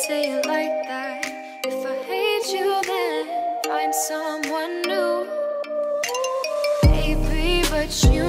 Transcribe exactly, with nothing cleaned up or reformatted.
say it like that. If I hate you, then find someone new, baby. But you